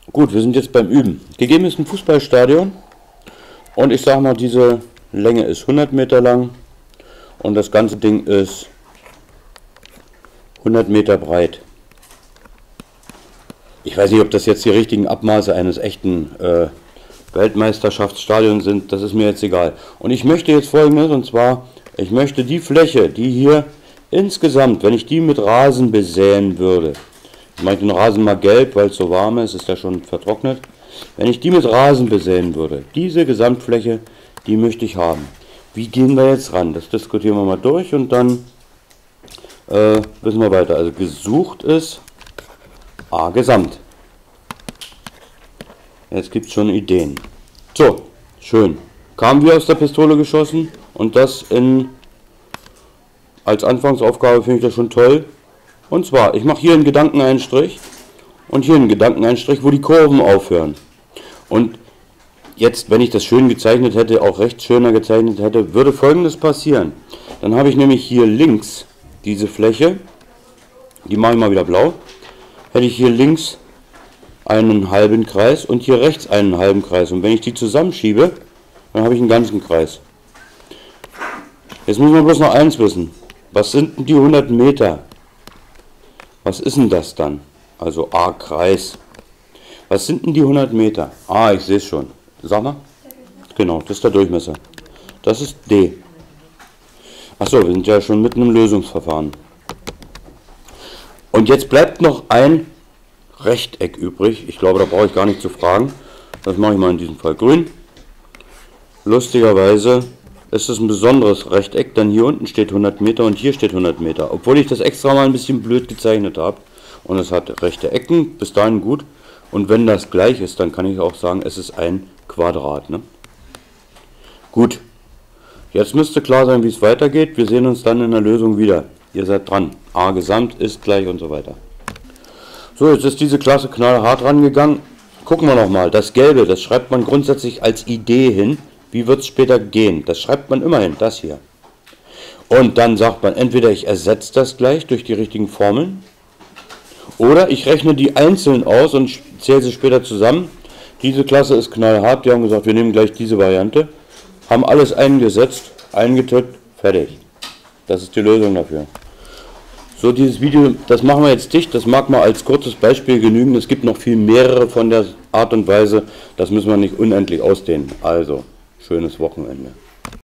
Gut, wir sind jetzt beim Üben. Gegeben ist ein Fußballstadion und ich sage mal, diese Länge ist 100 Meter lang und das ganze Ding ist 100 Meter breit. Ich weiß nicht, ob das jetzt die richtigen Abmaße eines echten Weltmeisterschaftsstadions sind, das ist mir jetzt egal. Und ich möchte jetzt Folgendes, und zwar, ich möchte die Fläche, die hier insgesamt, wenn ich die mit Rasen besäen würde, ich mache den Rasen mal gelb, weil es so warm ist, ist ja schon vertrocknet. Wenn ich die mit Rasen besäen würde, diese Gesamtfläche, die möchte ich haben. Wie gehen wir jetzt ran? Das diskutieren wir mal durch und dann wissen wir weiter. Also gesucht ist A Gesamt. Jetzt gibt es schon Ideen. So, schön. Kam wie aus der Pistole geschossen und das als Anfangsaufgabe finde ich das schon toll. Und zwar, ich mache hier einen Gedankeneinstrich und hier einen Gedankeneinstrich, wo die Kurven aufhören. Und jetzt, wenn ich das schön gezeichnet hätte, auch recht schöner gezeichnet hätte, würde Folgendes passieren. Dann habe ich nämlich hier links diese Fläche, die mache ich mal wieder blau, hätte ich hier links einen halben Kreis und hier rechts einen halben Kreis. Und wenn ich die zusammenschiebe, dann habe ich einen ganzen Kreis. Jetzt muss man bloß noch eins wissen. Was sind denn die 100 Meter? Was ist denn das dann? Also A Kreis. Was sind denn die 100 Meter? Ah, ich sehe es schon. Sag mal. Genau, das ist der Durchmesser. Das ist D. Achso, wir sind ja schon mitten im Lösungsverfahren. Und jetzt bleibt noch ein Rechteck übrig. Ich glaube, da brauche ich gar nicht zu fragen. Das mache ich mal in diesem Fall grün. Lustigerweise ist es ein besonderes Rechteck, denn hier unten steht 100 Meter und hier steht 100 Meter. Obwohl ich das extra mal ein bisschen blöd gezeichnet habe. Und es hat rechte Ecken, bis dahin gut. Und wenn das gleich ist, dann kann ich auch sagen, es ist ein Quadrat. Ne? Gut, jetzt müsste klar sein, wie es weitergeht. Wir sehen uns dann in der Lösung wieder. Ihr seid dran. A Gesamt ist gleich und so weiter. So, jetzt ist diese Klasse knallhart rangegangen. Gucken wir nochmal. Das Gelbe, das schreibt man grundsätzlich als Idee hin. Wie wird es später gehen? Das schreibt man immerhin, das hier. Und dann sagt man, entweder ich ersetze das gleich durch die richtigen Formeln, oder ich rechne die einzeln aus und zähle sie später zusammen. Diese Klasse ist knallhart, die haben gesagt, wir nehmen gleich diese Variante, haben alles eingesetzt, eingetippt, fertig. Das ist die Lösung dafür. So, dieses Video, das machen wir jetzt dicht, das mag mal als kurzes Beispiel genügen, es gibt noch viel mehrere von der Art und Weise, das müssen wir nicht unendlich ausdehnen. Also, schönes Wochenende.